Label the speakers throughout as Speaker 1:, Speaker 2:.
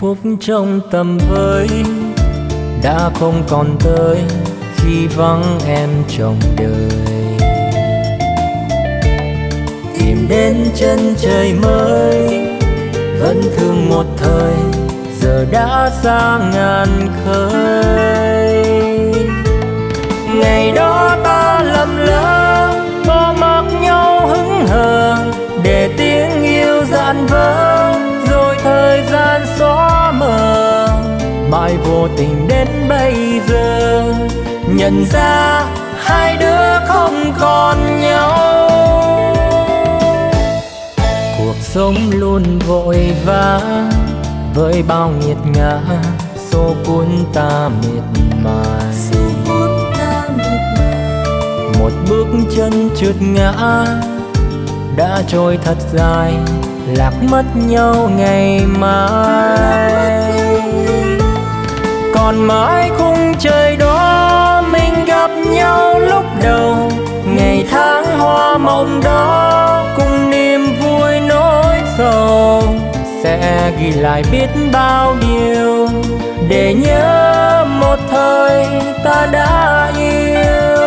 Speaker 1: phúc trong tầm với đã không còn tới khi vắng em trong đời. Tìm đến chân trời mới vẫn thương một thời, giờ đã xa ngàn khơi. Ngày đó ta lầm lỡ bỏ mặc nhau hững hờ, để tiếng yêu dạn vỡ rồi thời gian xóa mờ. Mãi vô tình đến bây giờ nhận ra hai đứa không còn nhau. Cuộc sống luôn vội vã với bao nghiệt ngã, số cuốn ta mệt mỏi. Một bước chân trượt ngã đã trôi thật dài, lạc mất nhau ngày mai. Còn mãi khung trời đó mình gặp nhau lúc đầu, ngày tháng hoa mộng đó cùng niềm vui nỗi sầu. Sẽ ghi lại biết bao điều để nhớ một thời ta đã yêu.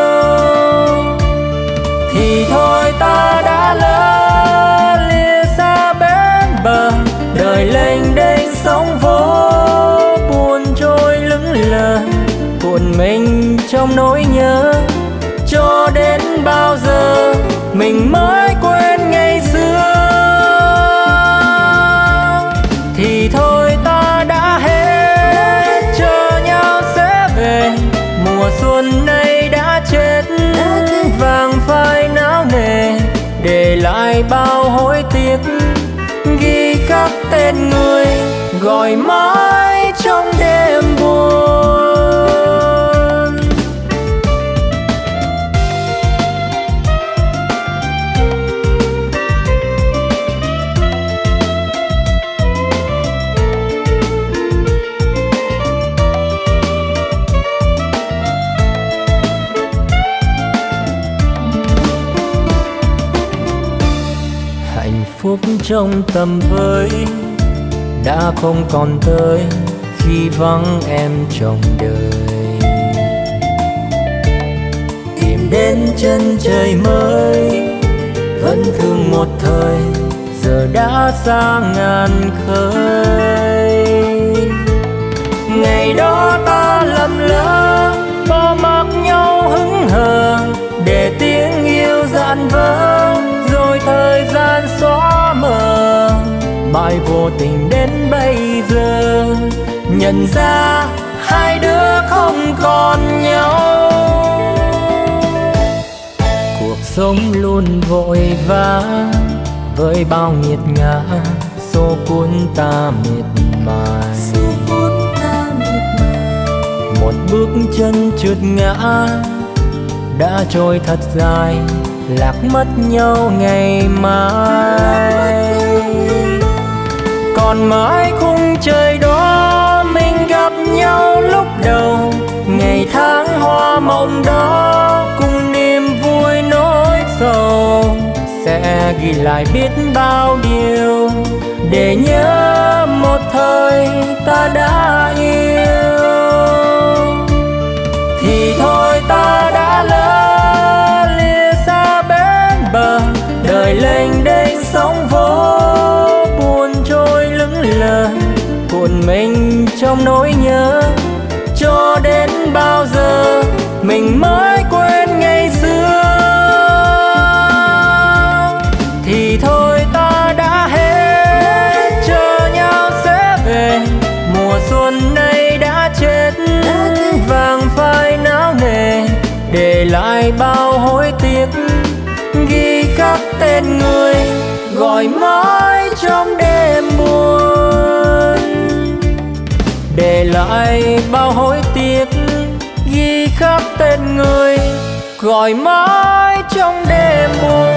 Speaker 1: Thì thôi ta đã lỡ lìa xa bến bờ, đời lênh đênh sóng vỗ buồn trôi lững lờ, cuộn mình trong nỗi nhớ. Cho đến bao giờ mình mới quên ngày xưa. Thì thôi ta đã hết, chờ nhau sẽ về. Mùa xuân này đã chết, vàng phai não nề, để lại bao hối tiếc. Ghi khắc tên người gọi mãi trong đêm buồn. Phúc trong tầm với đã không còn tới khi vắng em trong đời. Tìm đến chân trời mới vẫn thương một thời, giờ đã xa ngàn khơi. Ngày đó ta lầm lỡ bỏ mặc nhau hững hờ, để tiếng yêu dạn vỡ rồi thời gian xóa mờ. Mãi vô tình đến bây giờ nhận ra hai đứa không còn nhau. Cuộc sống luôn vội vã với bao nghiệt ngã, số cuốn ta mệt mỏi. Một bước chân trượt ngã đã trôi thật dài, lạc mất nhau ngày mai. Còn mãi khung trời đó mình gặp nhau lúc đầu, ngày tháng hoa mộng đó cùng niềm vui nỗi sầu. Sẽ ghi lại biết bao điều để nhớ một thời ta đã yêu. Thì thôi ta đã lỡ lìa xa bến bờ, đời lênh đênh sóng vỗ buồn trôi lững lờ, cuộn mình trong nỗi nhớ. Cho đến bao giờ mình mới quên ngày xưa. Thì thôi ta đã hết, chờ nhau sẽ về. Mùa xuân này đã chết, vàng phai não nề, để lại bao hối tiếc. Ghi khắc tên người gọi mãi trong đêm buồn, để lại bao hối tiếc. Ghi khắc tên người gọi mãi trong đêm buồn.